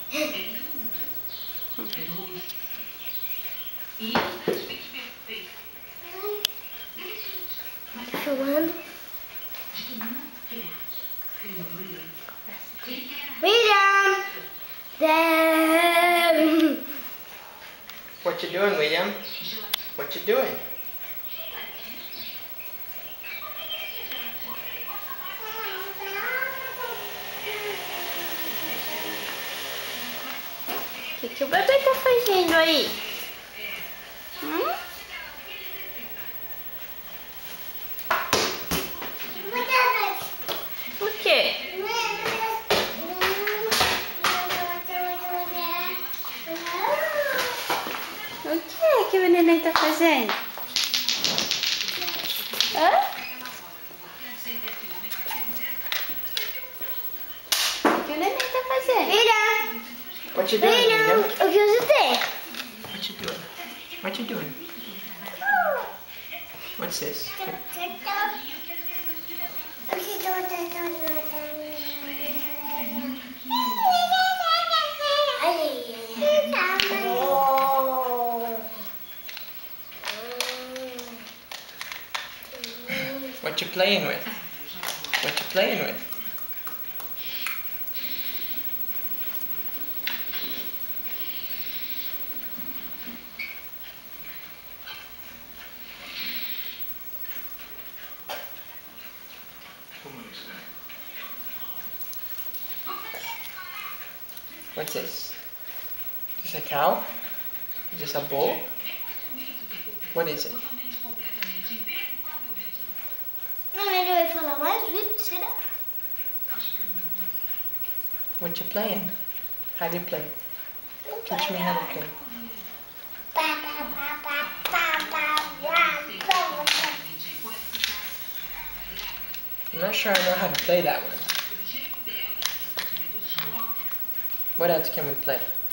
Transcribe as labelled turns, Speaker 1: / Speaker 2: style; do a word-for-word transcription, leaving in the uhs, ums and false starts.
Speaker 1: Tá filmando? William! Damn!
Speaker 2: What you doing, William? What you doing?
Speaker 1: O que, que o bebê tá fazendo aí? Hum? O quê? O que que o neném tá fazendo? Hã? O que o neném tá fazendo? William!
Speaker 2: What you doing,
Speaker 1: William,
Speaker 2: William?
Speaker 1: o que você tem?
Speaker 2: What you doing? What you doing? What's this? What you playing with? What you playing with? What's this? Is this a cow? Is this a bull? What is it?
Speaker 1: Não, ele vai falar mais vídeo, será?
Speaker 2: What you playing? How do you play? Teach me how to play. I'm not sure I know how to play that one. What else can we play?